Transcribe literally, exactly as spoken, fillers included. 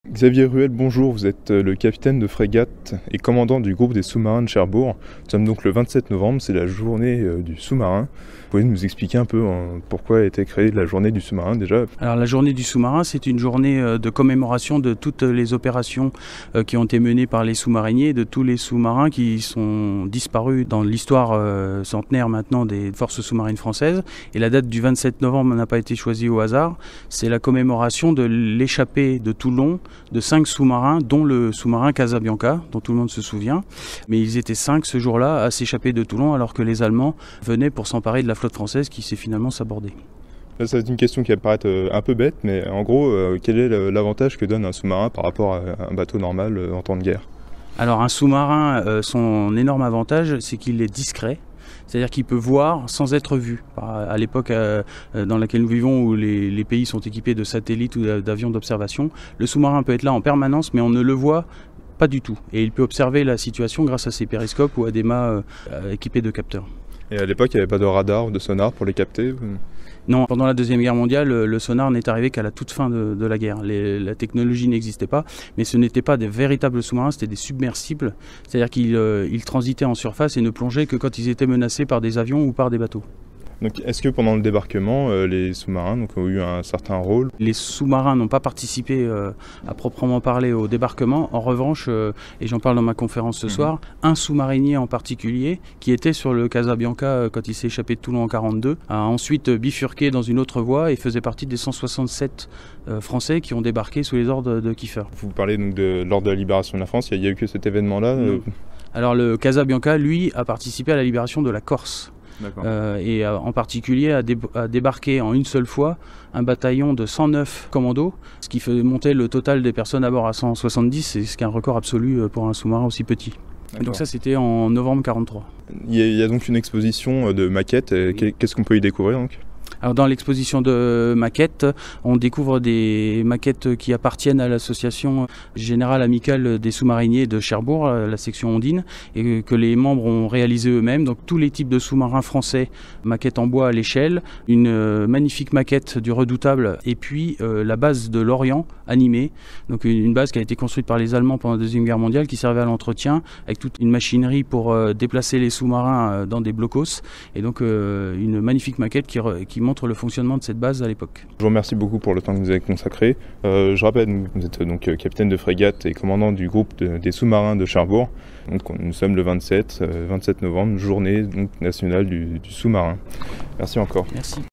Xavier Ruel, bonjour, vous êtes le capitaine de frégate et commandant du groupe des sous-marins de Cherbourg. Nous sommes donc le vingt-sept novembre, c'est la journée du sous-marin. Vous pouvez nous expliquer un peu pourquoi a été créée la journée du sous-marin déjà? Alors la journée du sous-marin, c'est une journée de commémoration de toutes les opérations qui ont été menées par les sous-mariniers, de tous les sous-marins qui sont disparus dans l'histoire centenaire maintenant des forces sous-marines françaises. Et la date du vingt-sept novembre n'a pas été choisie au hasard, c'est la commémoration de l'échappée de Toulon de cinq sous-marins, dont le sous-marin Casabianca, dont tout le monde se souvient. Mais ils étaient cinq ce jour-là à s'échapper de Toulon alors que les Allemands venaient pour s'emparer de la flotte française qui s'est finalement sabordée. C'est une question qui va paraître un peu bête, mais en gros, quel est l'avantage que donne un sous-marin par rapport à un bateau normal en temps de guerre? Alors un sous-marin, son énorme avantage, c'est qu'il est discret. C'est-à-dire qu'il peut voir sans être vu. À l'époque euh, dans laquelle nous vivons, où les, les pays sont équipés de satellites ou d'avions d'observation, le sous-marin peut être là en permanence, mais on ne le voit pas du tout. Et il peut observer la situation grâce à ses périscopes ou à des mâts euh, équipés de capteurs. Et à l'époque, il n'y avait pas de radar ou de sonar pour les capter? Non, pendant la Deuxième Guerre mondiale, le sonar n'est arrivé qu'à la toute fin de, de la guerre. Les, la technologie n'existait pas, mais ce n'étaient pas des véritables sous-marins, c'était des submersibles. C'est-à-dire qu'ils euh, ils transitaient en surface et ne plongeaient que quand ils étaient menacés par des avions ou par des bateaux. Donc, est-ce que pendant le débarquement, euh, les sous-marins donc, ont eu un certain rôle? Les sous-marins n'ont pas participé euh, à proprement parler au débarquement. En revanche, euh, et j'en parle dans ma conférence ce mmh. soir, un sous-marinier en particulier, qui était sur le Casabianca euh, quand il s'est échappé de Toulon en quarante-deux, a ensuite bifurqué dans une autre voie et faisait partie des cent soixante-sept euh, Français qui ont débarqué sous les ordres de Kiefer. Vous parlez donc de lors de la libération de la France, il n'y a, a eu que cet événement-là? euh... Alors le Casabianca, lui, a participé à la libération de la Corse. Euh, et euh, en particulier a, dé a débarqué en une seule fois un bataillon de cent neuf commandos, ce qui fait monter le total des personnes à bord à cent soixante-dix, c'est ce qui est un record absolu pour un sous-marin aussi petit. Donc ça c'était en novembre quarante-trois. Il y, a, il y a donc une exposition de maquettes, oui. Qu'est-ce qu'on peut y découvrir donc? Alors dans l'exposition de maquettes, on découvre des maquettes qui appartiennent à l'association générale amicale des sous-mariniers de Cherbourg, la section Ondine, et que les membres ont réalisé eux-mêmes. Donc tous les types de sous-marins français, maquettes en bois à l'échelle, une magnifique maquette du Redoutable, et puis euh, la base de l'Orient animée, donc une base qui a été construite par les Allemands pendant la Deuxième Guerre mondiale, qui servait à l'entretien, avec toute une machinerie pour euh, déplacer les sous-marins euh, dans des blocos, et donc euh, une magnifique maquette qui, qui montre le fonctionnement de cette base à l'époque. Je vous remercie beaucoup pour le temps que vous avez consacré. Euh, je rappelle, vous êtes donc capitaine de frégate et commandant du groupe de, des sous-marins de Cherbourg. Donc, nous sommes le vingt-sept novembre, journée donc, nationale du, du sous-marin. Merci encore. Merci.